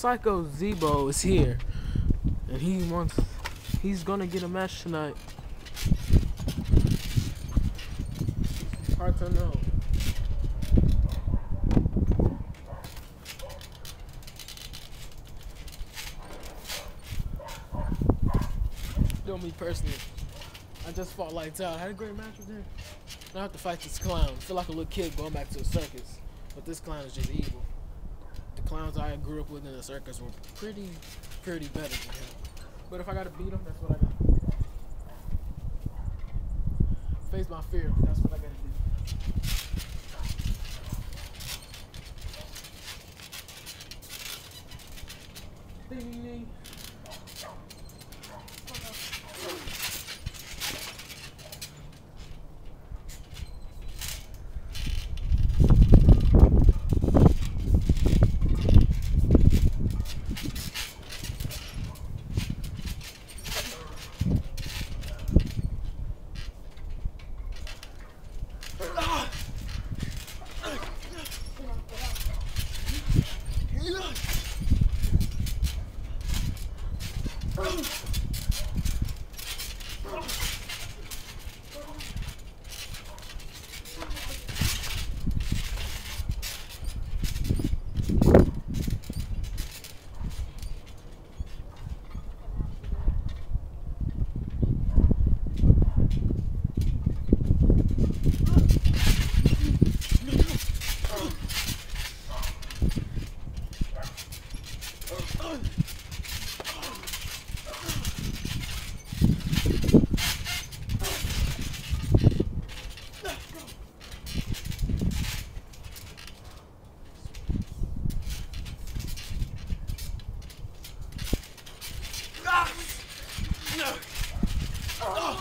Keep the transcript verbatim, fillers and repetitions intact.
Psycho Zebo is here, and he wants. He's gonna get a match tonight. Hard to know. Know me personally, I just fought lights out. I had a great match with him. Now I have to fight this clown. I feel like a little kid going back to a circus, but this clown is just evil. The clowns I grew up with in the circus were pretty, pretty better than him. But if I gotta beat him, that's what I gotta do. Face my fear. That's what I gotta do. Ding ding ding. No. Oh.